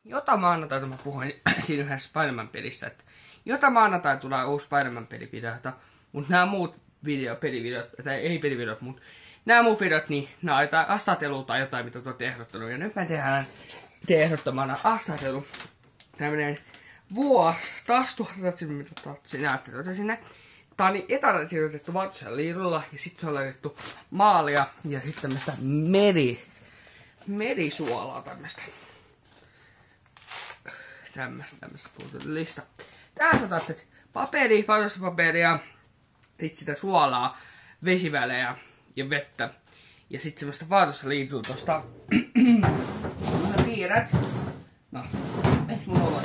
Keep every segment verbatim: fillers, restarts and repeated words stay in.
Jota maanantaita mä puhuin siinä yhdessä Spider-Man-pelissä, että jota maanantaita tulee uusi Spider-Man-pelivideota, mutta nämä muut video, pelivideot, tai ei pelivideot, mutta nämä muut videot, niin nämä on jotain astatelua tai jotain, mitä te olette ehdottanut. Ja nyt mä tehdään te ehdottamana astatelu. Tämmönen vuosi, taas tuhatta, mitä te näette tuota sinne. Tää on niin etänä kirjoitettu Vaatosella liirulla, ja sitten se on laitettu maalia, ja sitten tämmöstä meri, merisuolaa tämmöstä. Tämmöstä, tämmöstä lista. Tässä otatte paperi, vaatospaperia, sit sitä suolaa, vesivälejä ja vettä. Ja sitten semmoista Vaatosella liitua tosta. Piirrät. No, eiks mulla ole?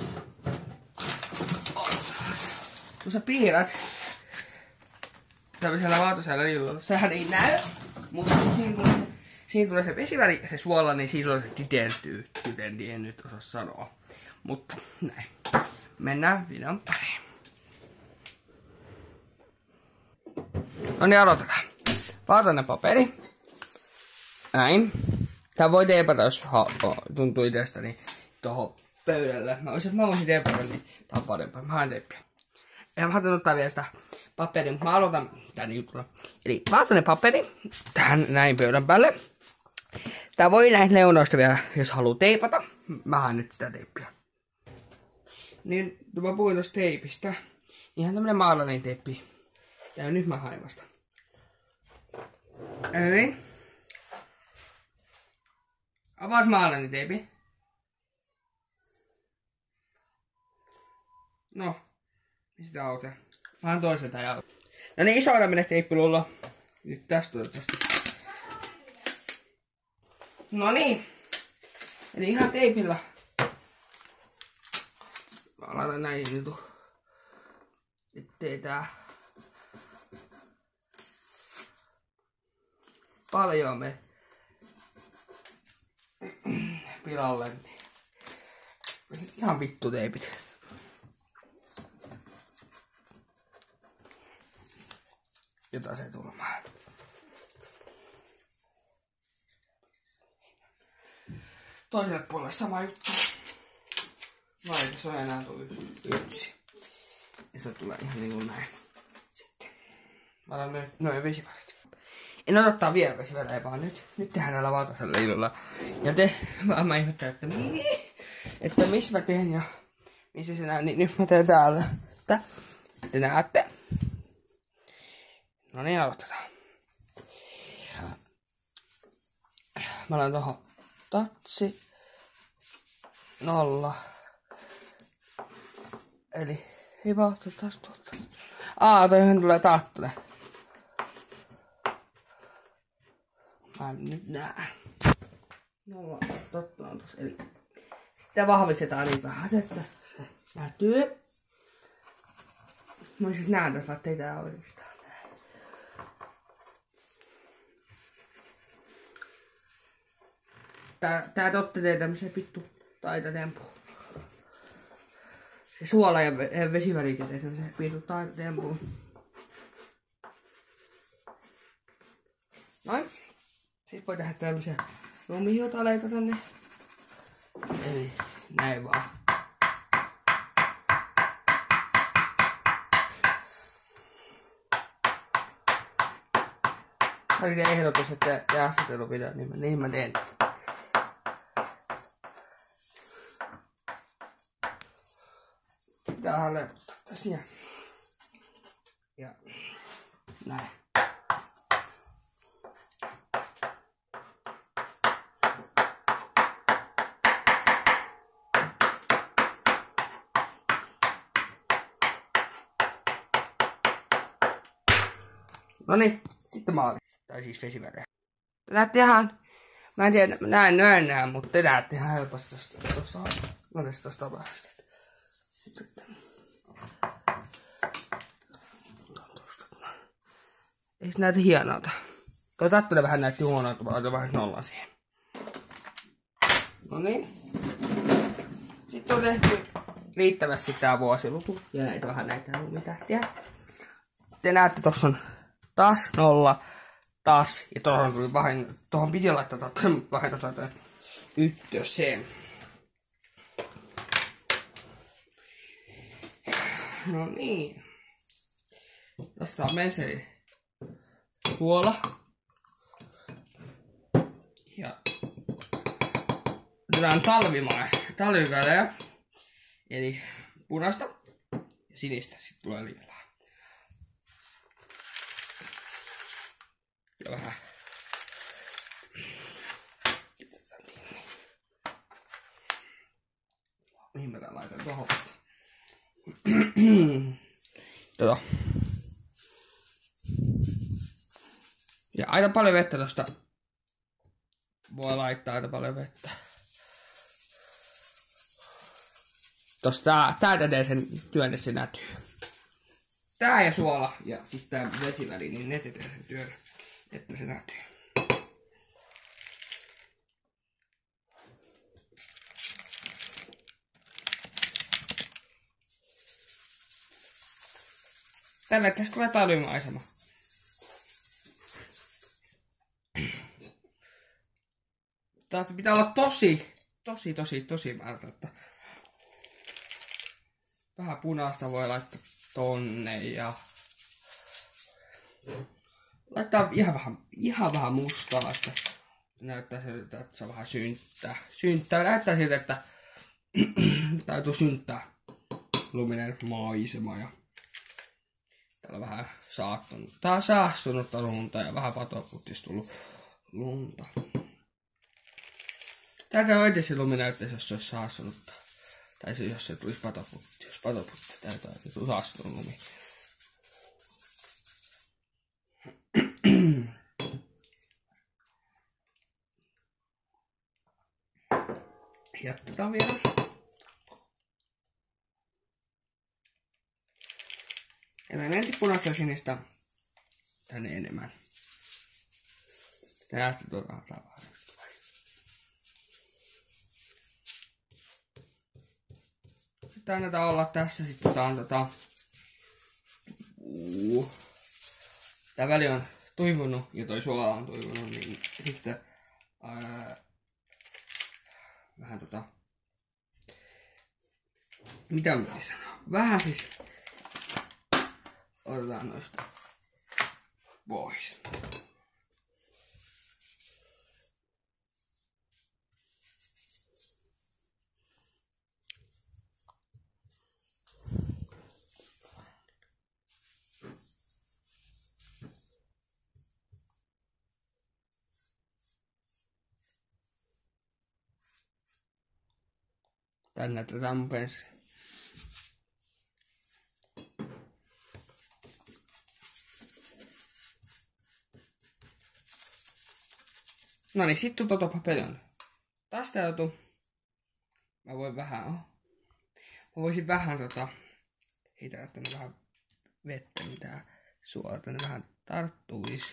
Tuossa piirrät tämmöisellä Vaatosella liidulla. Sehän ei näy, mutta siinä tulee, siinä tulee se vesiväli ja se suola, niin silloin se titentyy. Kuten en nyt osaa sanoa. Mutta näin. Mennään videon pariin. No niin, aloitetaan. Vaatainen paperi. Näin. Tää voi teepata, jos tuntuu itsestäni tohon pöydälle. Mä olisin, mä voisin teepata, niin tää on parempaa. Mä haen teeppiä. Ja mä haluan ottaa vielä sitä paperia, mutta mä aloitan tän jutulla. Eli vaatainen paperi. Tähän näin pöydän päälle. Tää voi näin leunoista vielä, jos haluu teipata. Mä haen nyt sitä teippiä. Niin, mä puhuin tosta teipistä. Ihan tämmönen maalainen teippi. Ja nyt mä haen vasta. Eli. Avaat maalainen teipi. No. Mistä auta? Mä haen toisen tää auta. No niin, iso tämmönen teippilulla. Nyt tästä tulee tästä. No niin. Eli ihan teipillä. Mä laitan näin nyt. Ettei tää paljon me pilalle. Ihan vittu teipit. Jota se tulemaan. Toiselle puolelle sama juttu. Vai se on enää tuo yksi. Ja se tulee ihan niinku näin. Sitten. Mä otan noin, noin vesivärit. En odottaa vielä vesivälejä, vaan nyt. Nyt tehdään näillä Vaatosella liidulla. Ja te, mä, mä ihmettelen, että mii? Että missä mä teen ja missä se näin, niin nyt mä teen täällä. Tää. Te näette. No niin, aloitetaan. Mä laitan tohon tatsi. Nolla. Eli ei vaan ottaa taas tuota. Aa, toihan tulee taattonen. Mä nyt näen. Nolla totta on tossa. Eli sitä vahvistetaan niin vähän, että se näkyy. Mä siis näen tässä, ettei tää oikeastaan näin. Tää, tää totta tee tämmösen vittu taitatempu. Se suola ja vesivärit tee semmosen vittu taitatempuun. Noin. Sitten voi tehdä tämmösiä lumihiutaleita tänne. Eli näin vaan. Tämä oli ehdotus, että te asetteluvideot, niin, niin mä teen. Pitää levottaa tässä ja, ja näin. Noniin, sitten maali. Tai siis vesivärejä. Te näette ihan, mä en tiedä, mä näen näen näen, mutta te näette ihan helposti tosta, tosta, no tästä tosta vähästä. Eikö näytä hienolta? Toi tattonen vähän näytti huonolta, vaan otan vähän nollan siihen. Noniin. Sitten on tehty riittävästi tää vuosiluku. Ja näitä vähän näitä lumitähtiä. Te näette, tossa on taas nolla, taas, ja tuohon tuli vahin, tuohon piti laittaa tattonen, mutta vahin osataan ykköseen. No niin. Tästä on mesei suola. Ja otetaan talvimaa, talvivälejä. Eli punaista ja sinistä. Sitten tulee liilaa. Ja vähän. Mihin mä tän laitan tuohon? Tota. Ja aika paljon vettä tosta. Voi laittaa aika paljon vettä. Tosta tää, tää tekee sen työn, että se näkyy. Tää ja suola ja sitten tää vesiväli, niin ne tekee sen työn, että se näkyy. Tällä tästä tulee talvimaisema. Tää pitää olla tosi, tosi, tosi, tosi määrä, että vähän punaista voi laittaa tonne ja laittaa ihan vähän, ihan vähän mustaa, että näyttää siltä, että se on vähän synttää. Synttää, näyttää siltä, että täytyy synttää luminen maisema ja täällä on vähän saattunut, tää on saastunutta lunta ja vähän patoputtista tullut lunta. Täältä oikeesti lumi näyttäisi, jos se olisi saastunutta. Tai se, jos se tulisi patoputti. Jos patoputti, täältä olisi saastunut lumi. Jatketaan vielä. Ennen punaista ja sinistä tänne enemmän. Tää lähti tuota tavalla. Sitten annetaan olla tässä. Sitten otetaan tota... Uh. Tää väli on tuivunut ja toi suola on tuivunut, niin sitten ää, vähän tota... Mitä mä piti sanoa? Vähän siis... Otetaan noista pois. Tänne tätä mun penssi. No niin, sit tuota papelion. Tästä joutuu. Mä voin vähän, oh. Mä voisin vähän tota, heitellä tänne vähän vettä, niin tää suola tänne vähän tarttuisi.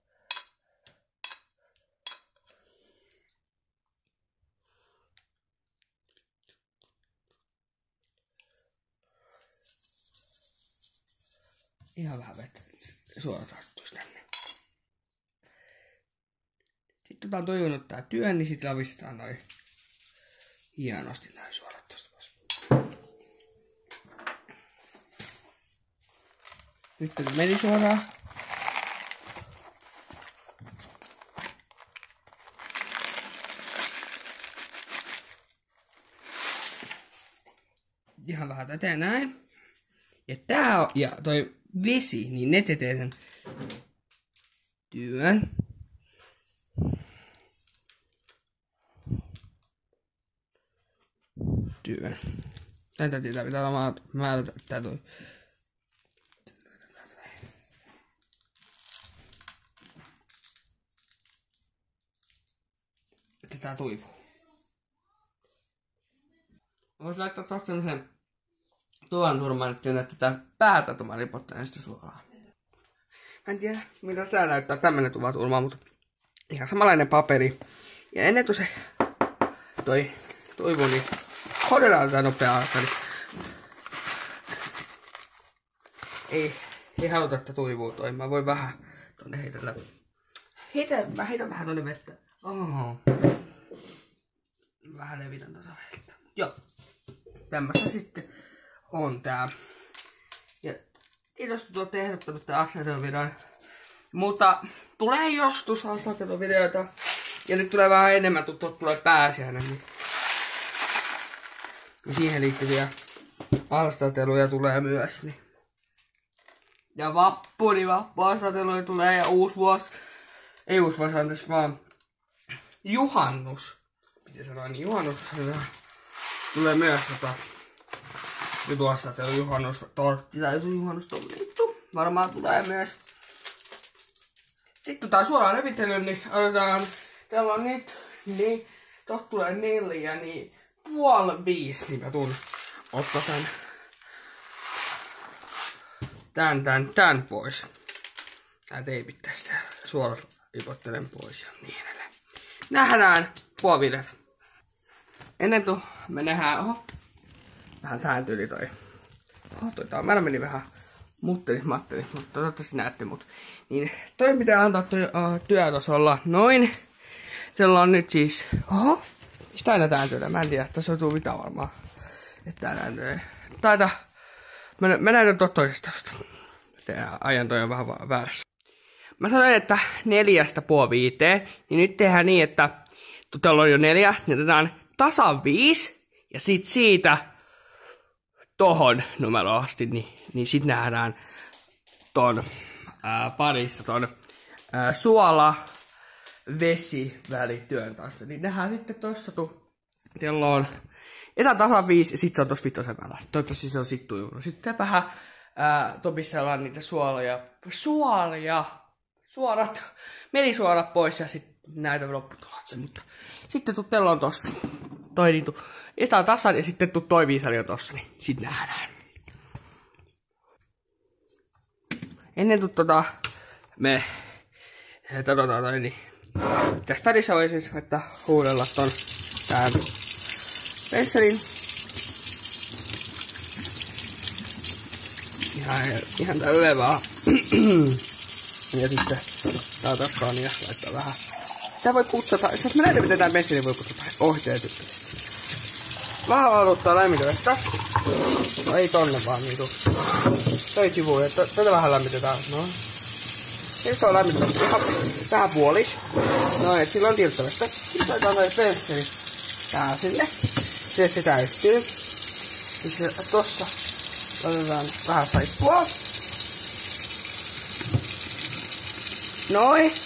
Ihan vähän vettä, suola tarttuisi tänne. Sitten otetaan toivonut tää työn, niin sitten lavistetaan noin hienosti näin suolat tosta pois. Nyt tämä meni suoraan. Ihan vähän tätä näin. Ja tää on, ja toi vesi, niin ne tekee sen työn. Työn. Tätä pitää pitää olla määrätä, tää toi. Että tää toivoo. Vois laittaa tosta semmosen tuon turmaan, että näyttää tää päätä tuomaan ripottaa sitä suoraan. Mä en tiedä, mitä tää näyttää tämmönen tuvaturma, mutta ihan samanlainen paperi. Ja ennen toi se toi toivo, niin hoidetaan tää nopea alkaa. Ei, ei haluta, että toivoo toi. Mä voin vähän tonne heitellä. Heitä, mä heitän vähän tonne vettä. Oho. Vähän levitän tota vettä. Joo. Tämmössä sitten on tää Kiitos, että olette ehdottanut tämän asentovideon. Mutta tulee joskus asentovideoita. Ja nyt tulee vähän enemmän, tuttua tulee pääsiäinen. Niin siihen liittyviä haastatteluja tulee myös. Niin. Ja vappu, niin vappu-haastatteluja tulee ja uusi vuosi. Ei uusi vuosi, anteeksi vaan juhannus. Miten sanoa, niin juhannus tulee myös tota jutuhaastattelu, juhannus, tortti tai juhannus tonnittu. Varmaan tulee myös. Sitten kun tää suoraan revittelyyn, niin otetaan, täällä on nyt, niin totta tulee neljä, niin puoli viisi, niin mä tuun ottaa tän, tän, tän, tän pois. Tää teipit tästä suoraan ipottelen pois ja niin edelleen. Nähdään puoli viideltä. Ennen kuin me nähdään, oho, vähän tähän tyyli toi. Oho, toi tää meni vähän muttelis mattelis, mutta toivottavasti näette mut. Niin toi pitää antaa toi uh, työtasolla noin. Sillä on nyt siis, oho, mistä aina tää työllä? Mä en tiedä, tässä on tuu mitään varmaan. Että tää näytöä. Taita, mä, mä näytän tuot toisesta tosta. Tää ajan toi on vähän väärässä. Mä sanoin, että neljästä puoli viiteen, niin nyt tehdään niin, että täällä on jo neljä, niin otetaan tasan viisi, ja sit siitä tohon numeroon asti, niin, niin sit nähdään ton ää, parissa ton ää, suola vesi välityön taas. Niin nähdään sitten tossa tu, kello on etä tasan viisi, ja sit se on tossa vitosen päällä. Toivottavasti se on sit tujunut. Sitten vähän ää, topissellaan niitä suoloja, suolia, suorat, merisuorat pois, ja sit näytän lopputuloksen, mutta sitten tuu tello on tossa. Toi niin tuu. Estää tasan ja sitten tuu toi viisari on tossa, niin sit nähdään. Ennen kuin tota, me katsotaan toi, niin tässä välissä voi siis laittaa huudella ton tän vesselin. Ihan, ihan tälleen vaan. Ja sitten tää takkaan ja laittaa vähän. Tää voi putsata, jos mä näytän miten tää vesselin voi putsata ohjeet. Vähän valuttaa lämmitystä. No ei tonne vaan niinku. Toi sivuun, että tätä vähän lämmitetään. No. Nyt on lämmitetty ihan vähän puolis. No et sillä on tilttävästä. Sitten laitetaan toi pensseli tää sinne. Sitten se täyttyy. Sitten tossa laitetaan vähän saippua. Noin.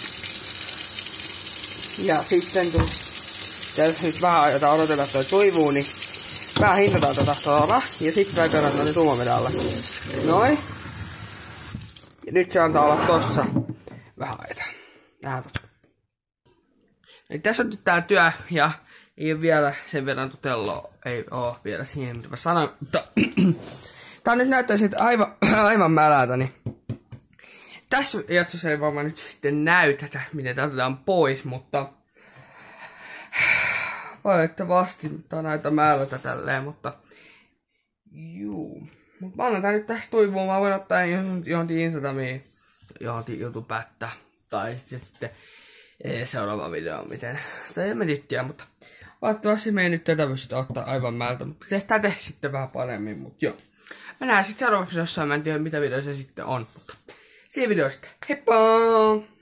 Ja sitten kun tässä nyt vähän aiotaan odotella, että toi toivuu, niin vähän hinnataan tätä tuolla. Ja sitten laitetaan tuonne tuumavedalle. Noin. Ja nyt se antaa olla tossa. Vähän ajetaan. Tähän tossa. Eli tässä on nyt tää työ ja ei ole vielä sen verran tutelloa. Ei oo vielä siihen mitä mä sanoin. Mutta tää nyt näyttää siltä aivan, aivan mälältä. Niin tässä jaksossa ei varmaan nyt sitten näytetä, miten tää otetaan pois, mutta valitettavasti tää näyttää mälältä tälleen, mutta juu. Mut mä annan tää nyt tästä toivoa, mä voin ottaa johonkin Instagramiin, johonkin YouTubetta, tai sitten seuraava video, miten, tai en mä nyt tiedä, mutta valitettavasti me ei nyt tätä pystytä ottaa aivan mältä, mutta tehdään te sitten vähän paremmin, mut joo. Mä näen sitten seuraavaksi jossain, mä en tiedä mitä video se sitten on, mutta siinä videosta, heippa!